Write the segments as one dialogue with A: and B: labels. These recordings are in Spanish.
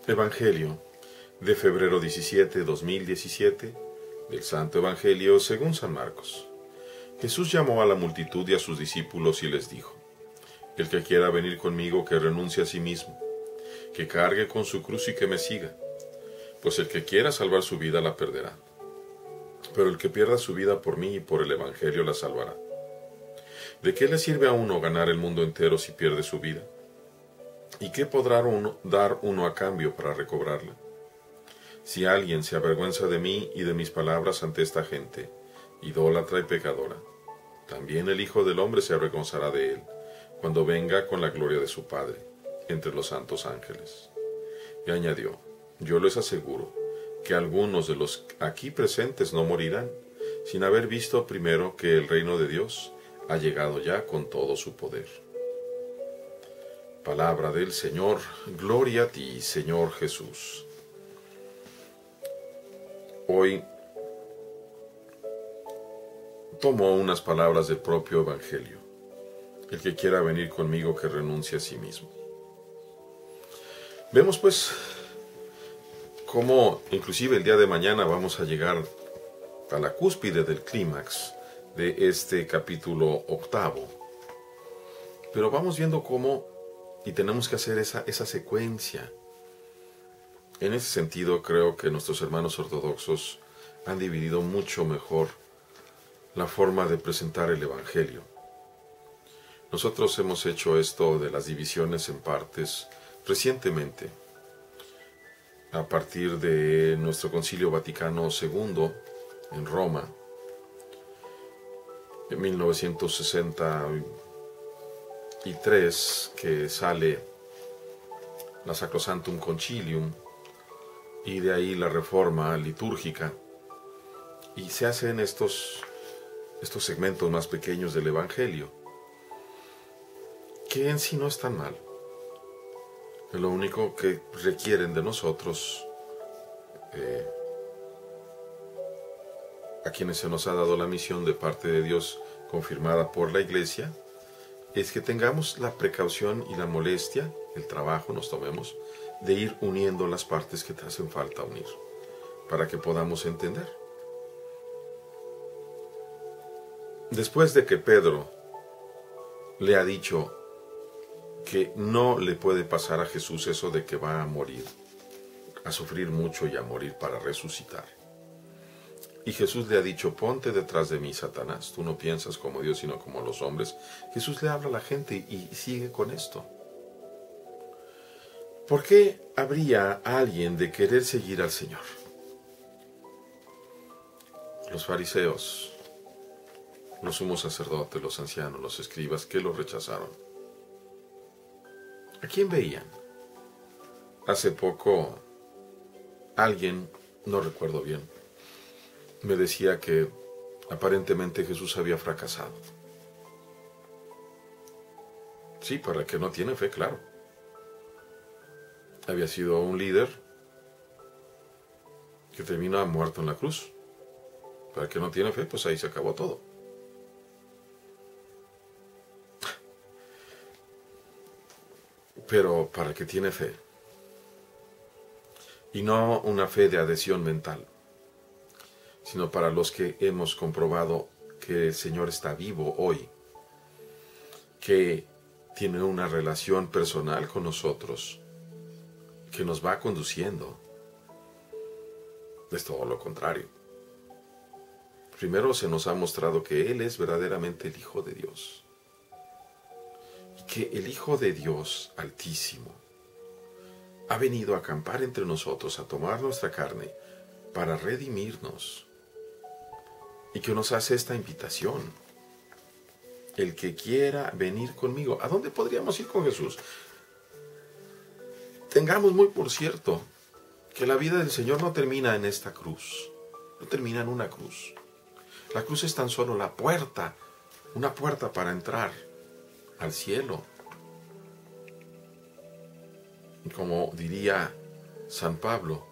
A: Evangelio de febrero 17, 2017, del Santo Evangelio según San Marcos. Jesús llamó a la multitud y a sus discípulos y les dijo: El que quiera venir conmigo, que renuncie a sí mismo, que cargue con su cruz y que me siga. Pues el que quiera salvar su vida la perderá, pero el que pierda su vida por mí y por el Evangelio la salvará. ¿De qué le sirve a uno ganar el mundo entero si pierde su vida? ¿Y qué podrá dar uno a cambio para recobrarla? Si alguien se avergüenza de mí y de mis palabras ante esta gente, idólatra y pecadora, también el Hijo del Hombre se avergonzará de él, cuando venga con la gloria de su Padre, entre los santos ángeles. Y añadió: Yo les aseguro que algunos de los aquí presentes no morirán, sin haber visto primero que el reino de Dios ha llegado ya con todo su poder. Palabra del Señor. Gloria a ti, Señor Jesús. Hoy tomo unas palabras del propio Evangelio. El que quiera venir conmigo, que renuncie a sí mismo. Vemos pues cómo inclusive el día de mañana vamos a llegar a la cúspide del clímax de este capítulo 8. Pero vamos viendo cómo, y tenemos que hacer esa secuencia. En ese sentido, creo que nuestros hermanos ortodoxos han dividido mucho mejor la forma de presentar el Evangelio. Nosotros hemos hecho esto de las divisiones en partes recientemente, a partir de nuestro Concilio Vaticano II en Roma, en 1963, que sale la Sacrosanctum Concilium, y de ahí la reforma litúrgica, y se hacen estos segmentos más pequeños del Evangelio, que en sí no están mal. Lo único que requieren de nosotros, a quienes se nos ha dado la misión de parte de Dios confirmada por la Iglesia, es que tengamos la precaución y la molestia, el trabajo nos tomemos, de ir uniendo las partes que te hacen falta unir, para que podamos entender. Después de que Pedro le ha dicho que no le puede pasar a Jesús eso de que va a morir, a sufrir mucho y a morir para resucitar. Y Jesús le ha dicho: ponte detrás de mí, Satanás, tú no piensas como Dios sino como los hombres. Jesús le habla a la gente y sigue con esto. ¿Por qué habría alguien de querer seguir al Señor? Los fariseos, los sumos sacerdotes, los ancianos, los escribas, que lo rechazaron. ¿A quién veían? Hace poco alguien, no recuerdo bien, me decía que aparentemente Jesús había fracasado. Sí, para el que no tiene fe, claro. Había sido un líder que termina muerto en la cruz. Para el que no tiene fe, pues ahí se acabó todo. Pero para el que tiene fe, y no una fe de adhesión mental, sino para los que hemos comprobado que el Señor está vivo hoy, que tiene una relación personal con nosotros, que nos va conduciendo, es todo lo contrario. Primero se nos ha mostrado que Él es verdaderamente el Hijo de Dios, y que el Hijo de Dios Altísimo ha venido a acampar entre nosotros, a tomar nuestra carne, para redimirnos, y que nos hace esta invitación: el que quiera venir conmigo. ¿A dónde podríamos ir con Jesús? Tengamos muy por cierto que la vida del Señor no termina en esta cruz, no termina en una cruz. La cruz es tan solo la puerta, una puerta para entrar al cielo. Como diría San Pablo,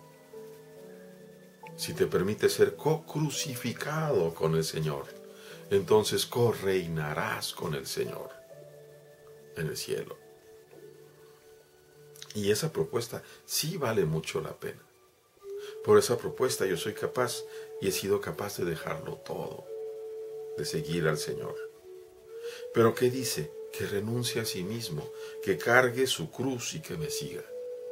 A: si te permite ser co-crucificado con el Señor, entonces correinarás con el Señor en el cielo. Y esa propuesta sí vale mucho la pena. Por esa propuesta yo soy capaz y he sido capaz de dejarlo todo, de seguir al Señor. Pero ¿qué dice? Que renuncie a sí mismo, que cargue su cruz y que me siga.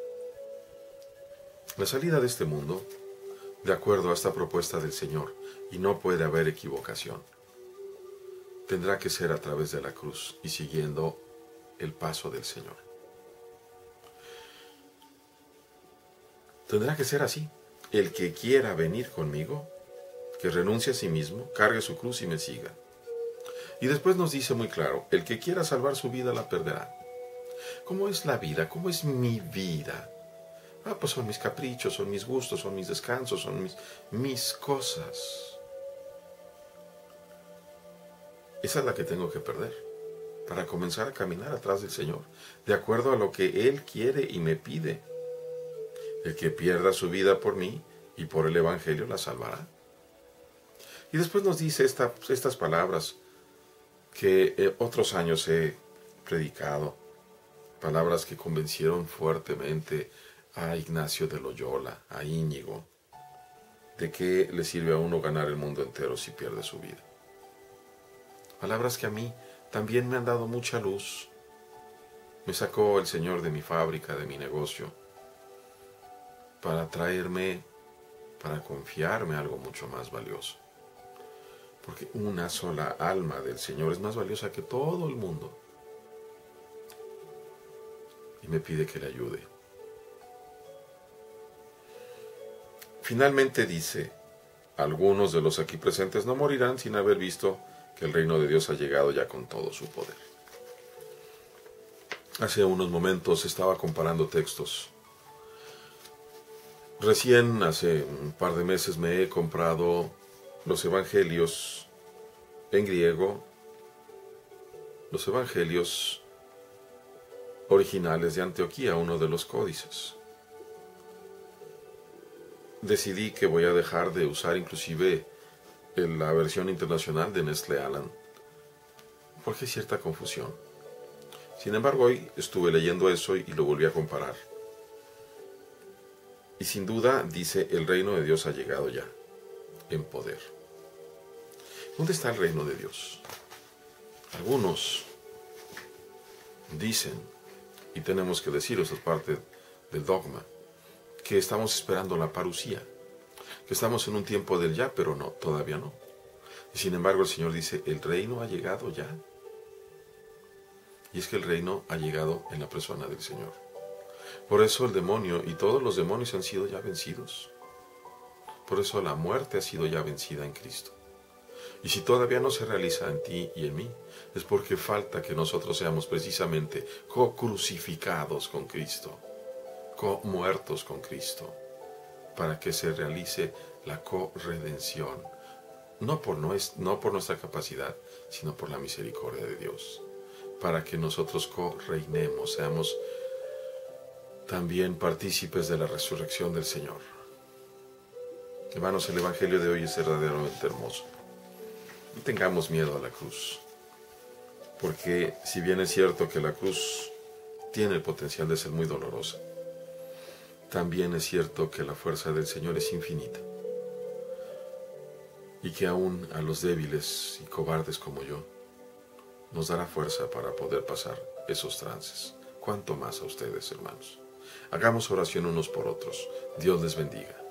A: La salida de este mundo, de acuerdo a esta propuesta del Señor, y no puede haber equivocación, tendrá que ser a través de la cruz y siguiendo el paso del Señor. Tendrá que ser así. El que quiera venir conmigo, que renuncie a sí mismo, cargue su cruz y me siga. Y después nos dice muy claro, el que quiera salvar su vida la perderá. ¿Cómo es la vida? ¿Cómo es mi vida? Pues son mis caprichos, son mis gustos, son mis descansos, son mis cosas. Esa es la que tengo que perder para comenzar a caminar atrás del Señor, de acuerdo a lo que Él quiere y me pide. El que pierda su vida por mí y por el Evangelio la salvará. Y después nos dice estas palabras que otros años he predicado, palabras que convencieron fuertemente a Ignacio de Loyola, a Íñigo, de qué le sirve a uno ganar el mundo entero si pierde su vida. Palabras que a mí también me han dado mucha luz. Me sacó el Señor de mi fábrica, de mi negocio, para traerme, para confiarme algo mucho más valioso. Porque una sola alma del Señor es más valiosa que todo el mundo. Y me pide que le ayude. Finalmente dice, algunos de los aquí presentes no morirán sin haber visto que el reino de Dios ha llegado ya con todo su poder. Hace unos momentos estaba comparando textos. Recién, hace un par de meses, me he comprado los evangelios en griego, los evangelios originales de Antioquía, uno de los códices. Decidí que voy a dejar de usar inclusive la versión internacional de Nestlé Aland, porque hay cierta confusión. Sin embargo, hoy estuve leyendo eso y lo volví a comparar. Y sin duda dice, el reino de Dios ha llegado ya, en poder. ¿Dónde está el reino de Dios? Algunos dicen, y tenemos que decir, eso es parte del dogma, que estamos esperando la parusía, que estamos en un tiempo del ya, pero no, todavía no. Y sin embargo el Señor dice, el reino ha llegado ya. Y es que el reino ha llegado en la persona del Señor. Por eso el demonio y todos los demonios han sido ya vencidos. Por eso la muerte ha sido ya vencida en Cristo. Y si todavía no se realiza en ti y en mí, es porque falta que nosotros seamos precisamente co-crucificados con Cristo, co-muertos con Cristo, para que se realice la co-redención, no por nuestra capacidad, sino por la misericordia de Dios, para que nosotros co-reinemos, seamos también partícipes de la resurrección del Señor. Hermanos, el Evangelio de hoy es verdaderamente hermoso. No tengamos miedo a la cruz, porque si bien es cierto que la cruz tiene el potencial de ser muy dolorosa, también es cierto que la fuerza del Señor es infinita, y que aún a los débiles y cobardes como yo, nos dará fuerza para poder pasar esos trances. Cuánto más a ustedes, hermanos. Hagamos oración unos por otros. Dios les bendiga.